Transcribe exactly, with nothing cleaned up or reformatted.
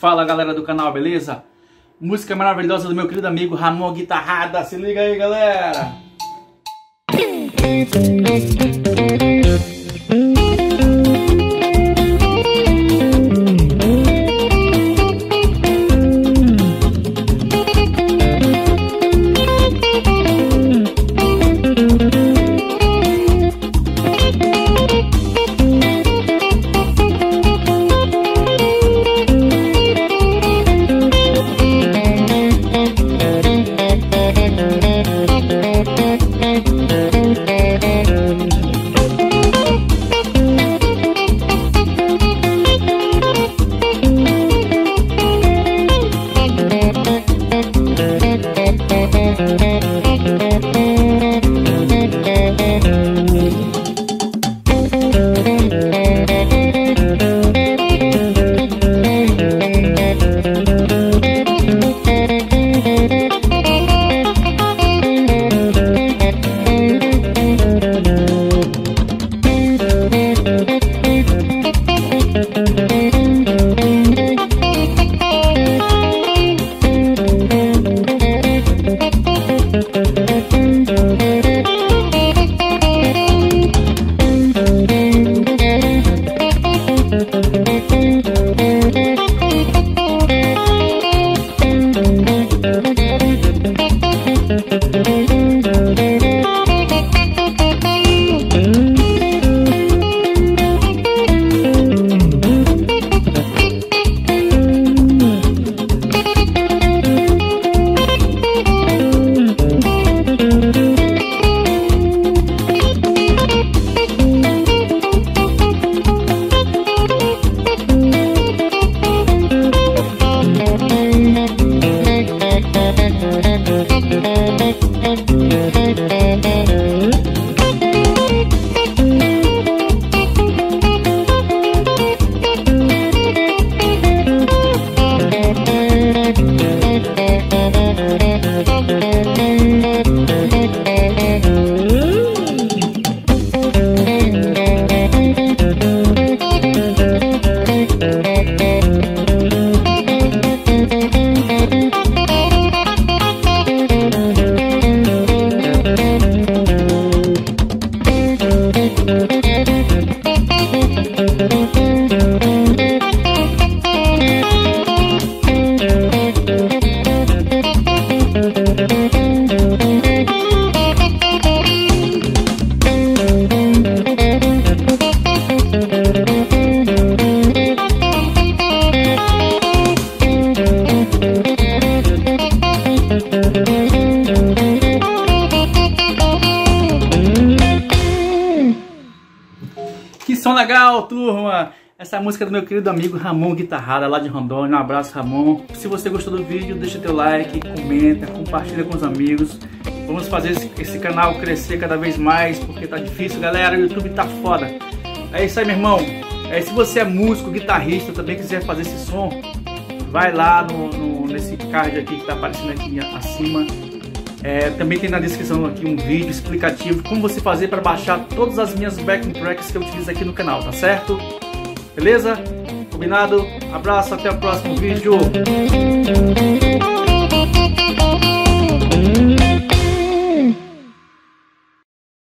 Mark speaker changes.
Speaker 1: Fala galera do canal, beleza? Música maravilhosa do meu querido amigo Ramon Guitarrada, se liga aí galera!
Speaker 2: Que som legal, turma! Essa é a música do meu querido amigo Ramon Guitarrada, lá de Rondônia. Um abraço, Ramon. Se você gostou do vídeo, deixa teu like, comenta, compartilha com os amigos. Vamos fazer esse, esse canal crescer cada vez mais, porque tá difícil, galera. O YouTube tá foda. É isso aí, meu irmão. É, se você é músico, guitarrista, também quiser fazer esse som, vai lá no, no, nesse card aqui que tá aparecendo aqui acima. É, também tem na descrição aqui um vídeo explicativo como você fazer para baixar todas as minhas backing tracks que eu utilizo aqui no canal, tá certo? Beleza? Combinado? Abraço, até o próximo vídeo!